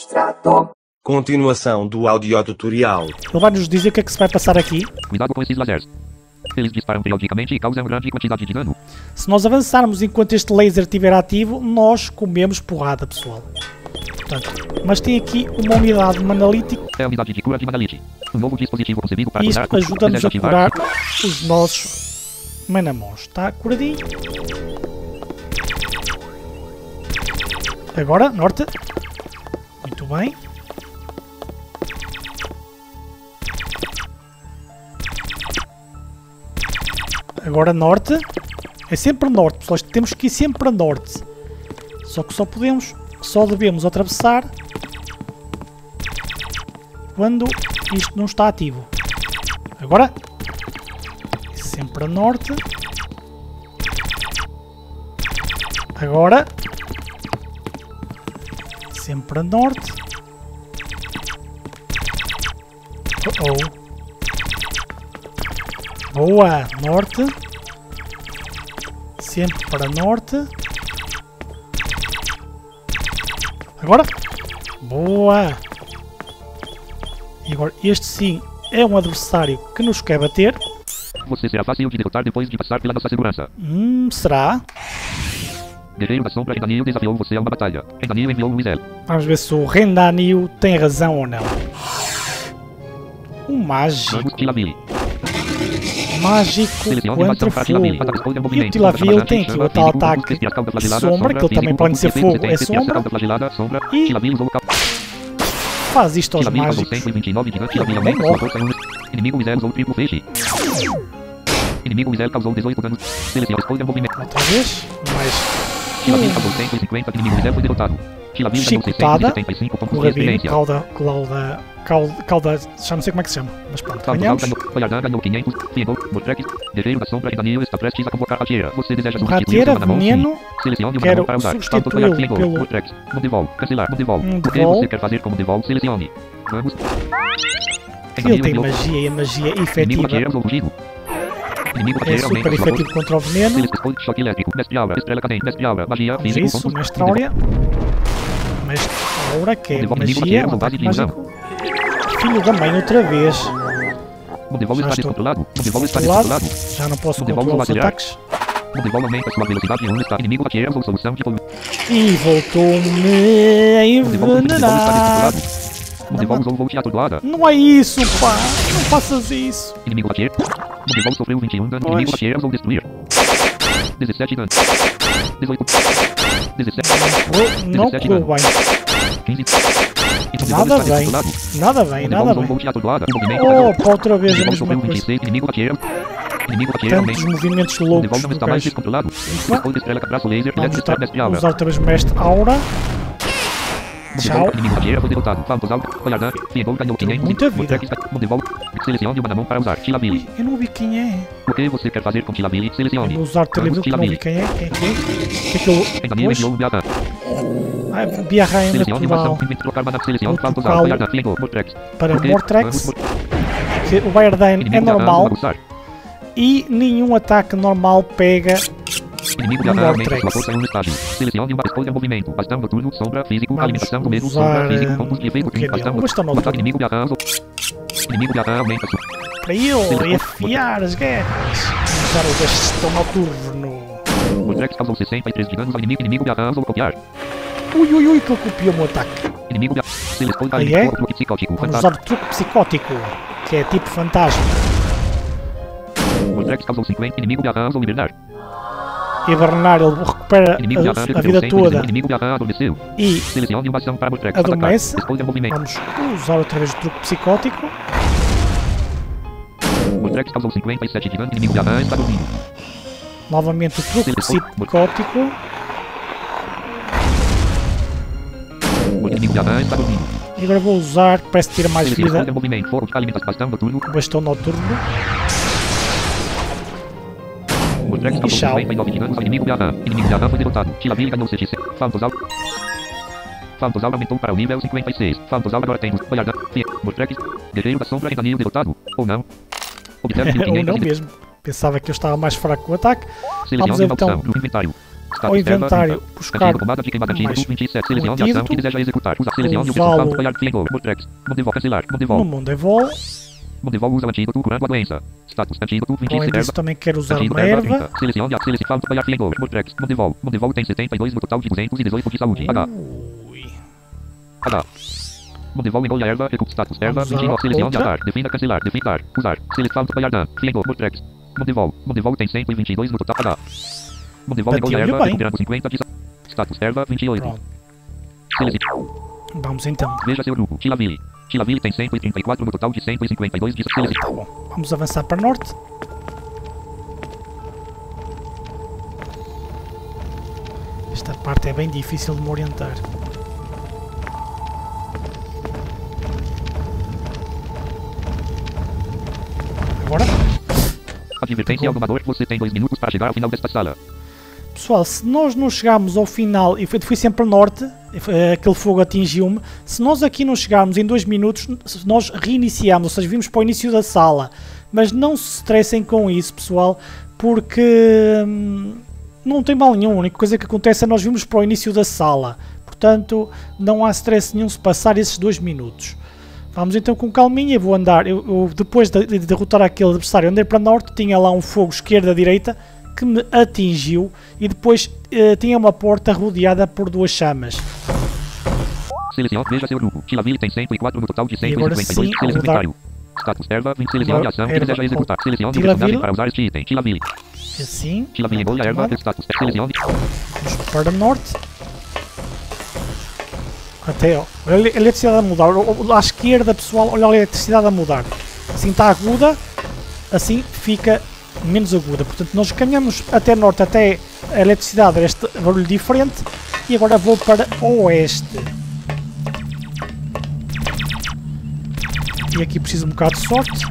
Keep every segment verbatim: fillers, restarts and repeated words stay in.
Extrato. Continuação do audiotutorial. Ele vai nos dizer o que é que se vai passar aqui. Cuidado com esses lasers. Eles disparam periodicamente e causam grande quantidade de dano. Se nós avançarmos enquanto este laser estiver ativo, nós comemos porrada, pessoal. Portanto, mas tem aqui uma unidade de Manalítico. É a unidade de cura de Manalite. Um novo dispositivo concebido para E isto curar. ajuda-nos Deseja a ativar? curar os nossos Manamons. Está curadinho. Agora, norte. Muito bem. Agora norte. É sempre norte, pessoal. Temos que ir sempre a norte. Só que só podemos, só devemos atravessar quando isto não está ativo. Agora. Sempre a norte. Agora. Sempre a norte. Oh oh. Boa, norte. Sempre para norte. Agora. Boa. E agora este sim é um adversário que nos quer bater. Você será fácil de derrotar depois de passar pela nossa segurança. Hum, será? Guerreiro da Sombra Rendanil desafiou você a uma batalha. Rendanil enviou um Wizel. Vamos ver se o Rendanil tem razão ou não. Um mágico. Vamos, Tilavili. Mágico contra fogo. E o Tilavil tem aqui o tal ataque de sombra, que ele também pode ser fogo, é sombra. E faz isto aos mágicos. Bem morre. Inimigo Wizel usou triplo feixe. Inimigo Wizel causou dezoito danos. Selecione escolha movimento. Outra vez. Mais. Tilavil causou cento e cinquenta. Inimigo Wizel foi derrotado. Tilavil ganhou seiscentos e setenta e cinco pontos de Rabino, experiência. cauda, cauda, cauda, cauda, já não sei como é que se chama, mas pronto, ganhamos. Falhardã ganhou quinhentos, Fiegel, Mortrex, Guerreiro da Sombra e Danilo está prestes a convocar Rateira. Você deseja O substituir Rateira, o Manamon? veneno, Selecione o quero Manamon para usar. substituí-lo Fiegel, pelo... Mortrex, Modevol, cancelar, Modevol. Um O que Devol. você quer fazer com Modevol? Selecione. Vamos. Ele tem magia e a magia Inimigo efetiva. Rateira usou fugido. Inimigo É Rateira aumenta super sua força. efetivo contra o veneno. Selecione escolha choque elétrico, mestre aura, estrela cadente, mestre aura, magia, Vamos a físico, isso, pontos, mestre Modevol. Áurea. Mestre Aura, que é Modevol, inimigo magia, Rateira um usou base ataque de ilusão. mágico. Filho da mãe, outra vez. Modevol Já está estou descontrolado. Modevol está controlado. descontrolado. Já não posso Modevol controlar os material. ataques. Modevol aumenta sua velocidade e um está. Inimigo Rateira usou solução de poluição. E voltou-me a Modevol está envenenar. descontrolado. Modevol usou volt atordoada. Não é isso, pá. Não faças isso. Inimigo Rateira. Modevol sofreu vinte e um danos. Inimigo Rateira usou destruir. dezessete danos. dezoito. dezessete. Oh, não dezessete correu danos. bem. quinze. Nada bem. Nada bem, nada bem. Opa, outra vez a mesma coisa. Inimigo Rateira. Inimigo Rateira Tantos aumenta. movimentos Modevol loucos não do está mais gajo. descontrolado. Escolha estrela braço laser. Vamos Elétrico mestre aura. usar outra vez Mestre Aura. Tchau. Inimigo Rateira foi derrotado. Fantos alto. Falhardã. Fiegol ganhou quinhentos. Muita vida. Modevol. Selecione o Manamon para usar. Tilavili. Eu não vi quem é. O que você quer fazer com Tilavili? Eu Selecione. vou usar o televisor que não vi quem é. Quem é que é? O que é que eu... Endanil Pois? enviou um Biatan. Ah, Biarra é Selecione natural. invasão. Invent trocar mana. Selecione. Vou Fantos trocá-lo alto. Falhardã. Fiegol. Mortrex. Para Ok, Mortrex. vamos, Que o Biardine é Inimigo Biatan normal aguçar. e nenhum ataque normal pega Inimigo no Biatan aumenta sua Mortrex. força em um estágio. Selecione uma escolha movimento. Bastão noturno. Sombra. Físico. Vamos Alimentação do medo. usar, Sombra. Físico. Pontos de efeito. o que é Bastão dele? O bastão noturno. noturno. Inimigo Biatan. Inimigo Biatan aumenta sua. para ele afiar as guerras. Usar o bastão noturno. Mortrex causou sessenta e três de danos ao inimigo. Inimigo Biatan usou copiar. Ui, ui, ui, que ele copiou o meu ataque. Inimigo Biatan. Selecione Aí é? o truque psicótico. Vamos usar o truque psicótico, que é tipo fantasma. Mortrex causou cinquenta. Inimigo Biatan usou libertar. Hibernar, ele recupera Inimigo Biatan a, a recebeu vida cem. toda Inimigo Biatan adormeceu. e Selecione uma ação para Mortrex. adormece. Atacar. Escolha movimento. Vamos usar outra vez o truque psicótico. Mortrex causou cinquenta e sete de dano. Inimigo Biatan está dormindo. Novamente o truque psicótico. O inimigo Biatan está dormindo. E agora vou usar, que parece que tira mais vida, Selecione movimento. Fogo de alimentação. Bastão noturno. o bastão noturno. Mortrex causou tchau. cinquenta e nove de danos ao inimigo Biatan. Inimigo Biatan foi derrotado. Tilavili ganhou sete. Fantosal. Fantosal aumentou para o nível cinquenta e seis. Fantosal agora tem Falhardã. Mortrex. Guerreiro da Sombra e Danilo derrotado. Ou não. Observe mil Ou não quinhentos. mesmo. Pensava que eu estava mais fraco com o ataque. Vamos Selecione uma então opção no inventário. ao inventário buscar comando de queimada de mais vinte e sete. um Selecione a ação antídoto. que deseja executar. Usa selecione o Usá-lo. versículo apoiar triângulo. Mostrex. Mondevol cancelar. no Mondevol. Mondevol. Mondevol usa o antídoto curando a doença. Status antídoto vinte e Além sete. disso, também quero usar Antídoto uma erva erva. trinta. Selecione a selecione apoiar triângulo. Mostrex. Mondevol. Mondevol tem setenta e dois no total de duzentos e dezoito de saúde. H. Ui. H. Mondevol engole a erva. Recup status erva. Vamos usar vinte e nove. Selecione outra. atar. Defina cancelar. Definir. Usar. Selecione apoiar dan. Triângulo. Mostrex. Mondevol. Mondevol tem cento e vinte e dois no total. H. Mondevol engole a Bateu-lhe erva. bem. Recuperando cinquenta de saúde. Status erva vinte e oito. Pronto. Selecione. Vamos então. Veja seu grupo. Tilaville. Tilaville tem cento e trinta e quatro no total de cento e cinquenta e dois de selecione. Tá bom. Vamos avançar para norte. Esta parte é bem difícil de me orientar. Agora, Advertência ao domador. Você tem dois minutos para chegar ao final desta sala. pessoal, se nós não chegarmos ao final, e fui, fui sempre a norte, eh, aquele fogo atingiu-me, se nós aqui não chegarmos em dois minutos, se nós reiniciamos, ou seja, vimos para o início da sala, mas não se estressem com isso, pessoal, porque hum, não tem mal nenhum, a única coisa que acontece é nós vimos para o início da sala, portanto não há stress nenhum se passar esses dois minutos. Vamos então com calminha, eu vou andar, eu, eu depois de, de derrotar aquele adversário, andei para norte, tinha lá um fogo esquerda-direita, que me atingiu e depois uh, tinha uma porta rodeada por duas chamas. Selecione, veja seu grupo. Tilaville tem cento e quatro no total de cento e agora cinquenta e dois. sim, Selecione vou dar- inventário. Status erva, vinte. Selecione a ação que Erva deseja executar. com Selecione o Tilaville. personagem para usar este item. Tilaville. Assim, Tilaville engole a erva. Status. Selecione. vamos para norte. Até, ó, olha a eletricidade a mudar. O- o- À esquerda, pessoal, olha a eletricidade a mudar. Assim está aguda, assim fica menos aguda. Portanto, nós caminhamos até norte, até a eletricidade, este barulho diferente. E agora vou para oeste. E aqui preciso um bocado de sorte.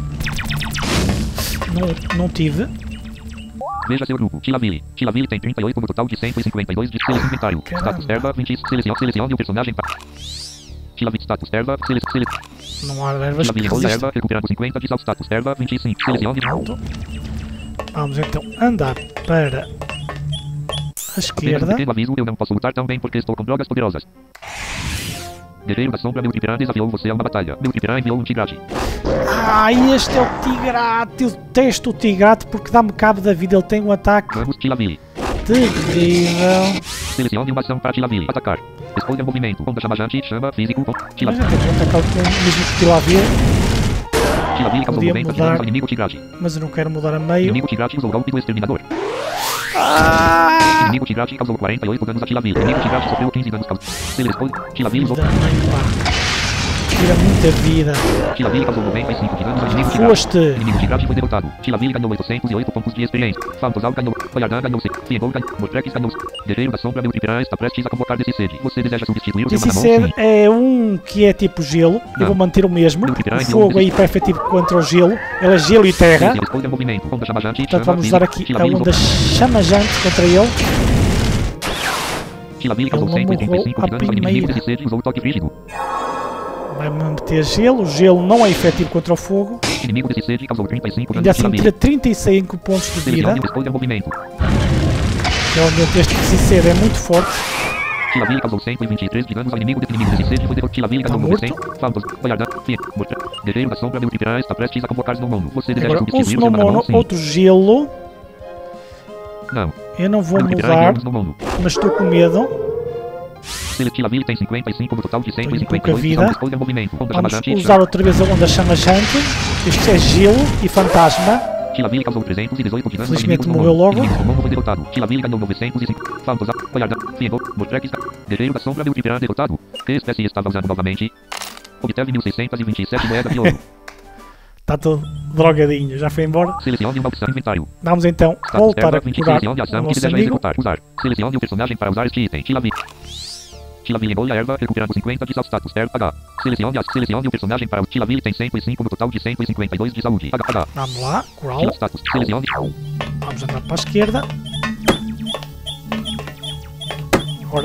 Não, não tive. Veja seu grupo. Tilaville. Tilaville tem trinta e oito no total de cento e cinquenta e dois de selecione inventário. Caramba. Status erva, vinte. Selecione, selecione o personagem para... Tilaville. Status erva. Selecione. Não há ervas que Tilaville engole a resistam. erva. Recuperando cinquenta de saúde. Status erva, vinte e cinco. Selecione. Pronto. Vamos então andar para a Apenas um esquerda. pequeno aviso, eu não posso lutar tão bem porque estou com drogas poderosas. Guerreiro da Sombra, meu Tripiran desafiou você a uma batalha. Meu Tripiran enviou um Tigrate. Ah, este é o Tigrate. Eu detesto o Tigrate porque dá-me cabo da vida. Ele tem um ataque Vamos, Tilaville. terrível. Selecione uma ação para Tilaville. Atacar. Escolha movimento. Onda chamajante, chama, físico. Mas Tilaville. eu tenho que atacar com o mesmo que lá ver. Tilaville causou Podia noventa de mudar. danos ao inimigo Tigrate. Mas eu não quero mudar a meio. Inimigo Tigrate usou o golpe do Exterminador. Ah! Inimigo Tigrate causou quarenta e oito danos a Tilaville. Inimigo Tigrate sofreu quinze danos causados. Selecione. Tilaville usou... Vida, mãe, pá. Tira muita vida. Tilaville causou noventa e cinco de danos ao inimigo Tigrate. Foste. Inimigo Tigrate foi derrotado. Tilaville ganhou oitocentos e oito pontos de experiência. Fantosal ganhou. Bayardan ganhou. Fiegol ganhou. Motrex ganhou. Guerreiro da Sombra, meu Tripiran está prestes a convocar desse sede. Você deseja substituir o seu Disse Manamon? ser Sim. é um que é tipo gelo. Eu Não. vou manter o mesmo. Não, Tripiran O é fogo um- é hiper efetivo contra o gelo. Ele é gelo e terra. Selecione, escolha movimento. Onda chamajante, Portanto, chama, vamos usar físico. aqui a Tilaville onda usou- chamajante contra ele. Tilaville causou Ele não cento e trinta e morreu cinco à de danos ao inimigo primeira. desse sede usou o toque rígido. Vai-me meter gelo. O gelo não é efetivo contra o fogo. Inimigo desse sede causou trinta e cinco danos Ainda a assim Tilaville. tira trinta e cinco pontos de vida. Selecione, escolha movimento. Realmente este Cicero é muito forte. Tilaville causou cento e vinte e três de danos ao inimigo desse inimigo desse sede foi derrotado. Tilaville Tá ganhou morto. novecentos. Fantos, Bayardan, Fie, Mortra. Guerreiro da Sombra, meu Tripiran está prestes a convocar Snowmono. Você deseja Agora um substituir o seu Manamon? Snowmono, Sim. outro gelo. Não. Eu não vou Meu Tripiran mudar, enviou um Snowmono. mas estou com medo. Tilaville tem cinquenta e cinco no total de cento e Tenho cinquenta pouca e dois. vida. Então, escolha movimento. Onda Vamos chamajante, usar outra vez a onda chamajante. Este é gelo e fantasma. Tilaville causou trezentos e dezoito de danos ao Felizmente inimigo morreu Snowmono. logo. Inimigo Snowmono foi derrotado. Tilaville ganhou novecentos e cinco. Fantos, Bayardan, Fiegol, Mortrex, Guerreiro da Sombra, meu Tripiran derrotado. Que espécie estava usando novamente? Obteve mil seiscentos e vinte e sete moedas de ouro. Está todo drogadinho, já foi embora. Selecione uma opção inventário. Vamos então Status voltar erva, a vinte. curar Selecione a o ação que nosso deseja amigo. executar. Usar. Selecione o personagem para usar este item. Tilaville. Tilaville engole a erva, recuperando cinquenta de saúde. Status erva H. Selecione, a, selecione o personagem para o Tilaville tem cento e cinco no total de cento e cinquenta e dois de saúde. H, H. Vamos lá, curá-lo. Status. Selecione. Vamos andar para a esquerda. Agora,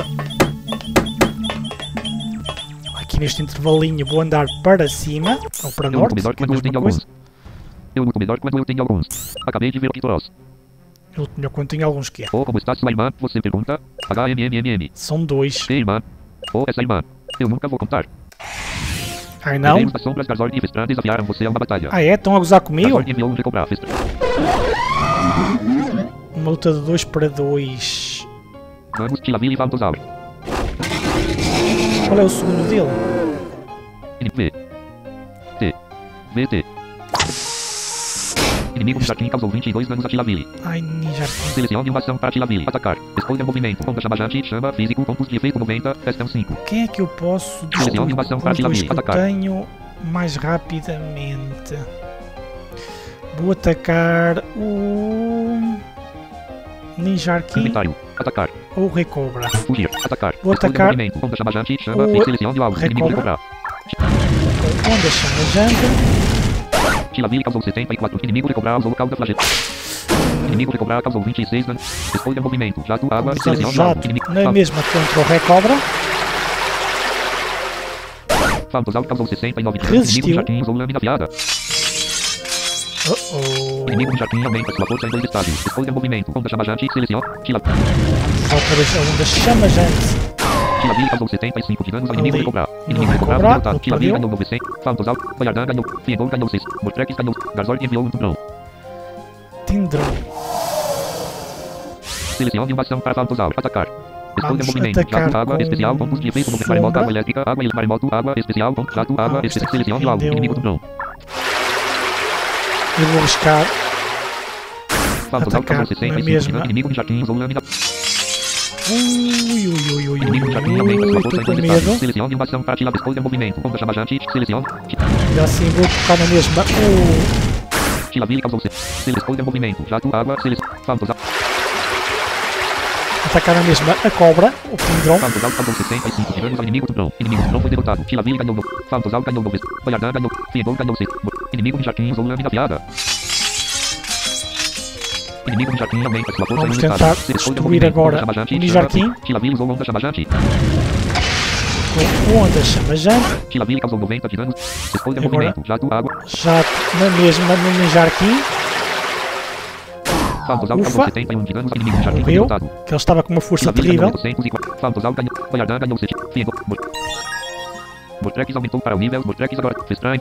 aqui neste intervalinho vou andar para cima, ou para Eu luto norte, melhor que é a quando eu mesma tenho coisa. alguns. Eu luto melhor quando eu tenho alguns. Acabei de ver Pitoros. Ele melhor quando tem alguns que é. Oh, como está sua irmã? Você pergunta? H M M M M. São dois. Ei, irmã. Oh, essa irmã. Eu nunca vou contar. Ai não? Guerreiros das sombras Garzord e Vestran desafiaram você a uma batalha. Ah é? Estão a gozar comigo? Garzord enviou um recobrar Vestran. Uma luta de dois para dois. Vamos, Tilaville e Valdosaur. Qual é o segundo dele? V. T. V T. Inimigo de Jardim causou vinte e dois danos a Tilaville. Ai, Nijarkin. Selecione uma ação para Tilaville. Atacar. Escolha movimento. Onda chamajante. Chama. Físico. Pontos de efeito noventa. Questão cinco. Quem é que eu posso Selecione uma ação para com dois Tilaville. que eu Atacar. tenho mais rapidamente? Vou atacar o... Nijarkin Inventário. Atacar. ou o Recobra. Fugir. Atacar. Vou Escolha atacar movimento. Onda chamajante. Chama. o E selecione o alvo. Inimigo Recobra. recobrar. Com onda chamajante. Tilaville causou setenta e quatro. Inimigo recobrar usou local da flagela. Inimigo recobrar causou vinte e seis danos. Escolha movimento. Jato, água, Vamos usar o selecione o alvo. jato Inimigo. na mesma contra o Recobra. Fantosaur causou sessenta e nove danos. Resistiu. Inimigo de Jardim usou lâmina afiada. Oh oh. Inimigo de Jardim aumenta sua força em dois estágios. Escolha movimento. Onda chamajante. Selecione. Tilaville. Outra vez a onda chamajante. Tilaville causou setenta e cinco de danos ao inimigo Ali. recobrar. No Inimigo recobrar recobrar, derrotado. ele Tilaville perdeu. ganhou novecentos. Fantosaur. Bayardan ganhou. Fiegor ganhou seis. Mortrex ganhou. Garzord enviou um tubrão. Tindrão. Selecione uma ação para Fantosaur. Atacar. Escolha Vamos movimento. atacar Jato, água, com especial, pontos de efeito, sombra. maremoto, água elétrica, água, ele- maremoto, água, especial, ponto, jato, água, Ah, especial, isto aqui selecione o alvo, rendeu- inimigo tubrão. Eu vou buscar. Fantosaur Atacar causou sessenta na e cinco de mesma. danos. Inimigo de Jardim usou lâmina. Ui, ui, ui, ui, ui, Inimigo de Jardim aumenta ui, sua ui, força tô em com dois estágios. medo. Selecione uma ação para Tilaville. Escolha movimento. Onda chamajante. Selecione. E assim vou tocar na mesma. Uh, Tilaville causou sessenta. Escolha movimento. Jato, água, selecione. Fantosaur. atacar na mesma a cobra, o Tindrão. Fantosaur causou sessenta e cinco de danos ao inimigo tubrão. Inimigo tubrão foi derrotado. Tilaville ganhou no. Fantosaur ganhou no. Bayardan ganhou. Fiegor ganhou seis. Inimigo de Jardim usou lâmina afiada. Inimigo de Jardim aumenta sua força Vamos em um tentar estágio. Escolha destruir movimento. agora Onda chamajante. o Nijarkin. Chama. Tilaville usou onda chamajante. Com onda chamajante. Tilaville causou noventa de danos. Escolha Agora- movimento. Jato, água. Já na mesma no Nijarkin. Fantosaur Ufa. causou setenta e um de danos ao inimigo de Jardim foi Morreu. derrotado. Que ele estava com uma força Tilaville terrível. ganhou oitocentos e quatro. Fantosaur ganhou. Bayardan ganhou sete. Fiegor. Mor- Mortrex aumentou para o nível. Mortrex agora. Vestran.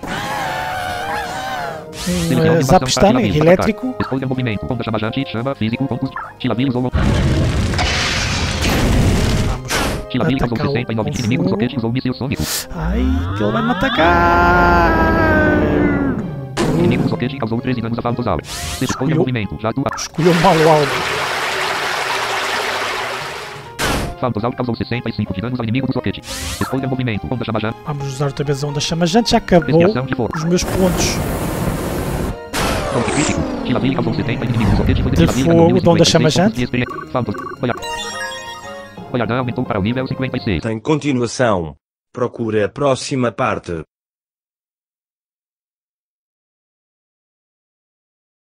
Um uh, Zapstan elétrico. Escolha movimento. Onda chamajante. Chama. Físico. Pontos. Tilaville usou. Vamos Tilaville causou atacá-lo sessenta e nove. com Inimigo do fogo. soquete usou míssil sônico. Ai, que ele vai me atacar. Inimigo do soquete causou treze danos a Fantosaur. Escolha Escolheu- movimento. Jato. Escolheu mal o alvo. Fantosaur causou sessenta e cinco de danos ao inimigo do soquete. Escolha movimento. Onda chamajante. Vamos usar outra vez a onda chamajante. Já acabou Desviação de fogo. os meus pontos Ponto crítico. Tilaville causou setenta. Inimigo do soquete foi de Tilaville ganhou fogo mil e de onda cinquenta e seis chamajante. pontos de experiência. Fantos. Bayar- Bayardan aumentou para o nível cinquenta e seis. Tem continuação. Procure a próxima parte.